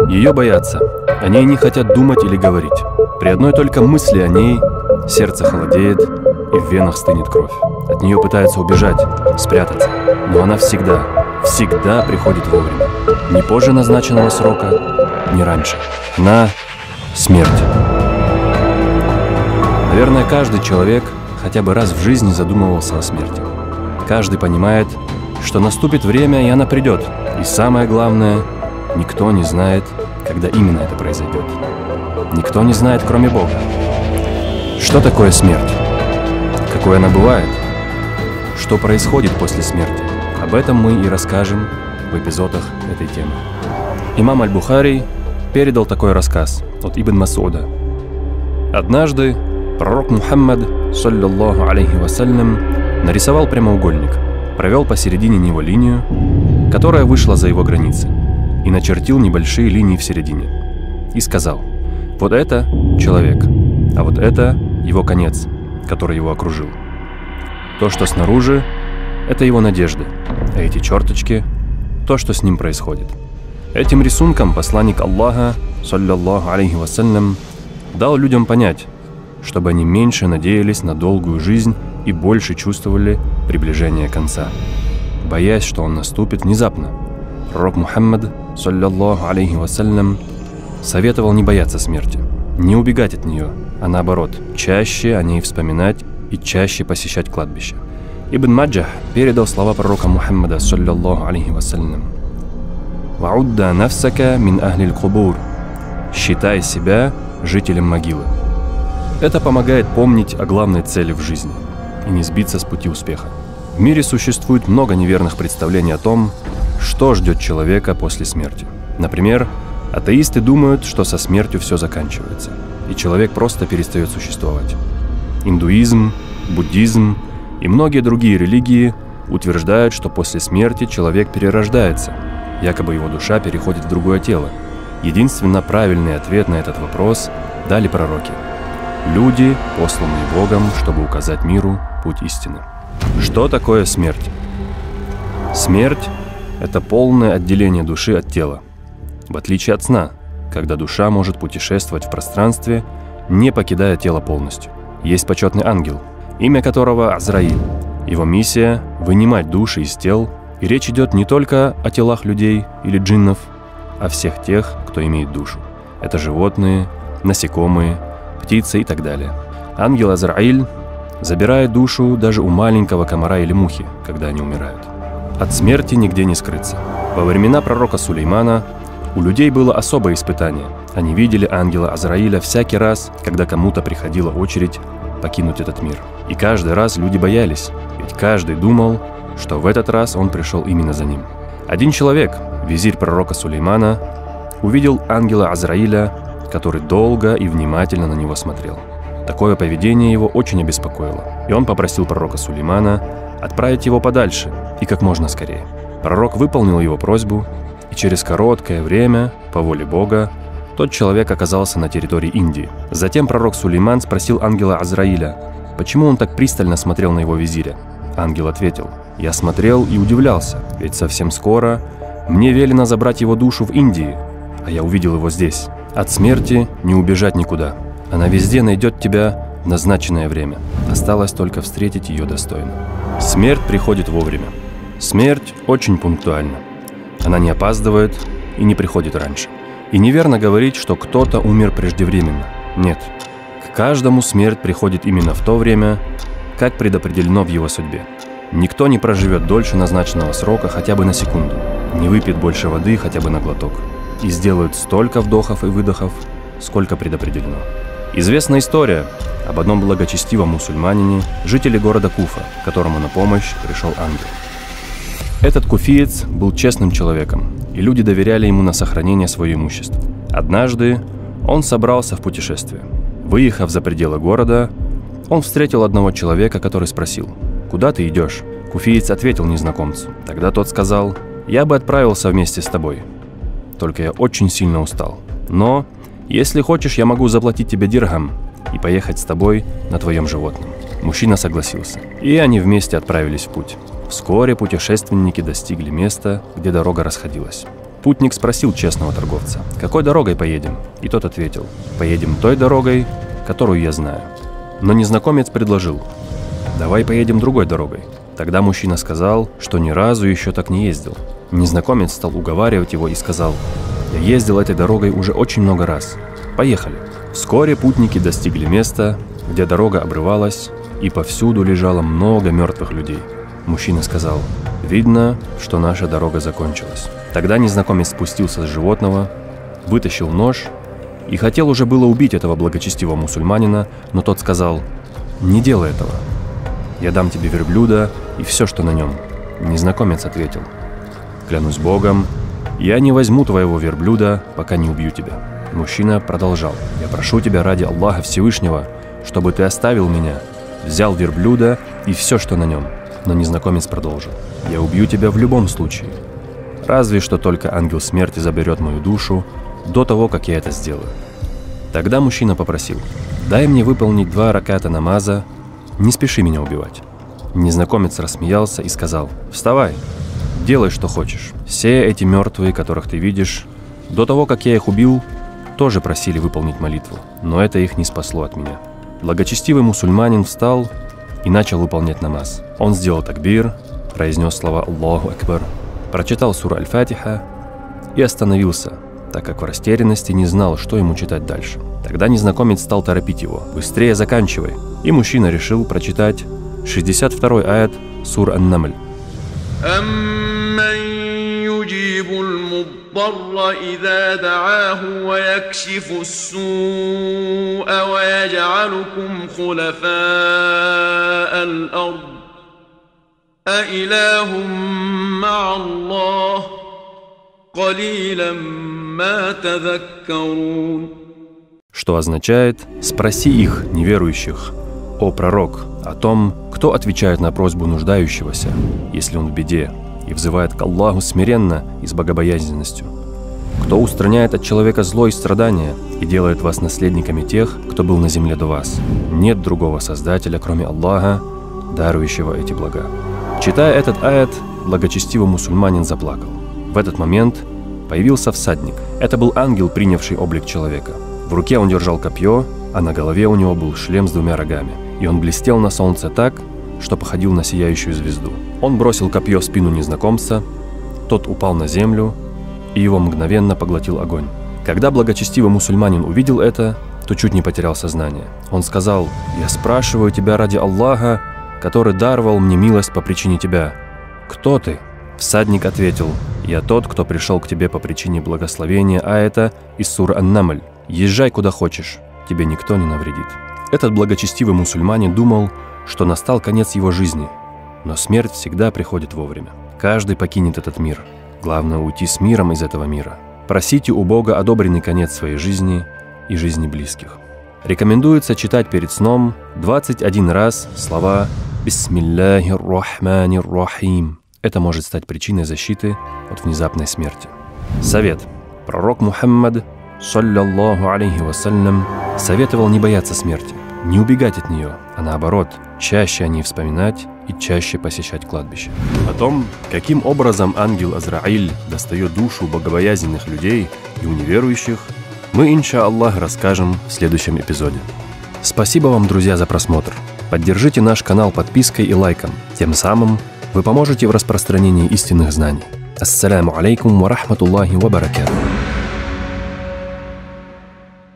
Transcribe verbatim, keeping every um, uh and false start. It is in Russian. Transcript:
Ее боятся, о ней не хотят думать или говорить. При одной только мысли о ней сердце холодеет и в венах стынет кровь. От нее пытаются убежать, спрятаться, но она всегда, всегда приходит вовремя. Не позже назначенного срока, не раньше. Она — смерть. Наверное, каждый человек хотя бы раз в жизни задумывался о смерти. Каждый понимает, что наступит время, и она придет. И самое главное, никто не знает, когда именно это произойдет. Никто не знает, кроме Бога. Что такое смерть? Какой она бывает? Что происходит после смерти? Об этом мы и расскажем в эпизодах этой темы. Имам Аль-Бухари передал такой рассказ от Ибн Масуда. Однажды пророк Мухаммад, саллаллаху алейхи вассалям, нарисовал прямоугольник, провел посередине него линию, которая вышла за его границы, и начертил небольшие линии в середине. И сказал: вот это человек, а вот это его конец, который его окружил. То, что снаружи, это его надежды, а эти черточки — то, что с ним происходит. Этим рисунком посланник Аллаха, саллаллаху алейхи вассалям, дал людям понять, чтобы они меньше надеялись на долгую жизнь и больше чувствовали приближение конца, боясь, что он наступит внезапно. Пророк Мухаммад, саллаллаху алейхи вассалям, советовал не бояться смерти, не убегать от нее, а наоборот, чаще о ней вспоминать и чаще посещать кладбище. Ибн Маджах передал слова пророка Мухаммада, саллаллаху алейхи вассалям: «Ваудда нафсака мин ахлиль кубур» — «считай себя жителем могилы». Это помогает помнить о главной цели в жизни и не сбиться с пути успеха. В мире существует много неверных представлений о том, что ждет человека после смерти. Например, атеисты думают, что со смертью все заканчивается, и человек просто перестает существовать. Индуизм, буддизм и многие другие религии утверждают, что после смерти человек перерождается, якобы его душа переходит в другое тело. Единственно правильный ответ на этот вопрос дали пророки. Люди, посланные Богом, чтобы указать миру путь истины. Что такое смерть? Смерть — это полное отделение души от тела. В отличие от сна, когда душа может путешествовать в пространстве, не покидая тело полностью. Есть почетный ангел, имя которого Азраиль. Его миссия — вынимать души из тел, и речь идет не только о телах людей или джиннов, а всех тех, кто имеет душу. Это животные, насекомые, птицы и так далее. Ангел Азраиль забирает душу даже у маленького комара или мухи, когда они умирают. От смерти нигде не скрыться. Во времена пророка Сулеймана у людей было особое испытание. Они видели ангела Азраиля всякий раз, когда кому-то приходила очередь покинуть этот мир. И каждый раз люди боялись, ведь каждый думал, что в этот раз он пришел именно за ним. Один человек, визирь пророка Сулеймана, увидел ангела Азраиля, который долго и внимательно на него смотрел. Такое поведение его очень обеспокоило, и он попросил пророка Сулеймана отправить его подальше и как можно скорее. Пророк выполнил его просьбу, и через короткое время, по воле Бога, тот человек оказался на территории Индии. Затем пророк Сулейман спросил ангела Азраиля, почему он так пристально смотрел на его визиря. Ангел ответил: «Я смотрел и удивлялся, ведь совсем скоро мне велено забрать его душу в Индии, а я увидел его здесь. От смерти не убежать никуда. Она везде найдет тебя в назначенное время. Осталось только встретить ее достойно». Смерть приходит вовремя. Смерть очень пунктуальна. Она не опаздывает и не приходит раньше. И неверно говорить, что кто-то умер преждевременно. Нет. К каждому смерть приходит именно в то время, как предопределено в его судьбе. Никто не проживет дольше назначенного срока хотя бы на секунду, не выпьет больше воды хотя бы на глоток и сделает столько вдохов и выдохов, сколько предопределено. Известна история об одном благочестивом мусульманине, жителе города Куфа, которому на помощь пришел ангел. Этот куфиец был честным человеком, и люди доверяли ему на сохранение своего имущества. Однажды он собрался в путешествие. Выехав за пределы города, он встретил одного человека, который спросил: «Куда ты идешь?» Куфиец ответил незнакомцу. Тогда тот сказал: «Я бы отправился вместе с тобой, только я очень сильно устал. Но, если хочешь, я могу заплатить тебе дирхам и поехать с тобой на твоем животном». Мужчина согласился, и они вместе отправились в путь. Вскоре путешественники достигли места, где дорога расходилась. Путник спросил честного торговца: «Какой дорогой поедем?» И тот ответил: «Поедем той дорогой, которую я знаю». Но незнакомец предложил: «Давай поедем другой дорогой». Тогда мужчина сказал, что ни разу еще так не ездил. Незнакомец стал уговаривать его и сказал: «Я ездил этой дорогой уже очень много раз. Поехали». Вскоре путники достигли места, где дорога обрывалась, и повсюду лежало много мертвых людей. Мужчина сказал: «Видно, что наша дорога закончилась». Тогда незнакомец спустился с животного, вытащил нож и хотел уже было убить этого благочестивого мусульманина, но тот сказал: «Не делай этого. Я дам тебе верблюда и все, что на нем». Незнакомец ответил: «Клянусь Богом, я не возьму твоего верблюда, пока не убью тебя». Мужчина продолжал: «Я прошу тебя ради Аллаха Всевышнего, чтобы ты оставил меня, взял верблюда и все, что на нем». Но незнакомец продолжил: «Я убью тебя в любом случае. Разве что только ангел смерти заберет мою душу до того, как я это сделаю». Тогда мужчина попросил: «Дай мне выполнить два раката намаза, не спеши меня убивать». Незнакомец рассмеялся и сказал: «Вставай, делай, что хочешь. Все эти мертвые, которых ты видишь, до того, как я их убил, тоже просили выполнить молитву, но это их не спасло от меня». Благочестивый мусульманин встал и начал выполнять намаз. Он сделал такбир, произнес слова «Аллаху Акбар», прочитал суру Аль-Фатиха и остановился, так как в растерянности не знал, что ему читать дальше. Тогда незнакомец стал торопить его: «Быстрее заканчивай!» И мужчина решил прочитать шестьдесят второй аят сур Ан-Намль. المضطر إذا دعاه ويكشف السوء ويجعلكم خلفاء الأرض أإله مع الله قليلا ما تذكرون. Что означает: «Спроси их, неверующих, о пророк, о том, кто отвечает на просьбу нуждающегося, если он в беде, и взывает к Аллаху смиренно и с богобоязненностью, кто устраняет от человека зло и страдания и делает вас наследниками тех, кто был на земле до вас. Нет другого Создателя, кроме Аллаха, дарующего эти блага». Читая этот аят, благочестивый мусульманин заплакал. В этот момент появился всадник. Это был ангел, принявший облик человека. В руке он держал копье, а на голове у него был шлем с двумя рогами, и он блестел на солнце так, что походил на сияющую звезду. Он бросил копье в спину незнакомца, тот упал на землю, и его мгновенно поглотил огонь. Когда благочестивый мусульманин увидел это, то чуть не потерял сознание. Он сказал: «Я спрашиваю тебя ради Аллаха, который даровал мне милость по причине тебя. Кто ты?» Всадник ответил: «Я тот, кто пришел к тебе по причине благословения аята из суры Ан-Намль. Езжай куда хочешь, тебе никто не навредит». Этот благочестивый мусульманин думал, что настал конец его жизни, но смерть всегда приходит вовремя. Каждый покинет этот мир. Главное — уйти с миром из этого мира. Просите у Бога одобренный конец своей жизни и жизни близких. Рекомендуется читать перед сном двадцать один раз слова «Бисмиллахир рахманир рахим». Это может стать причиной защиты от внезапной смерти. Совет. Пророк Мухаммад, саллаллаху алейхи вассалям, советовал не бояться смерти, не убегать от нее, а наоборот, чаще о ней вспоминать и чаще посещать кладбище. О том, каким образом ангел Азраиль достает душу богобоязненных людей и у неверующих, мы, иншаллах, расскажем в следующем эпизоде. Спасибо вам, друзья, за просмотр. Поддержите наш канал подпиской и лайком. Тем самым вы поможете в распространении истинных знаний. Ассаляму алейкум ва рахматуллахи ва баракатух.